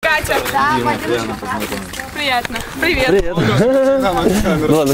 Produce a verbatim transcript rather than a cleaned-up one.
Катя. Да, Дима, приятно познакомиться. Приятно. Привет. Привет. Ладно.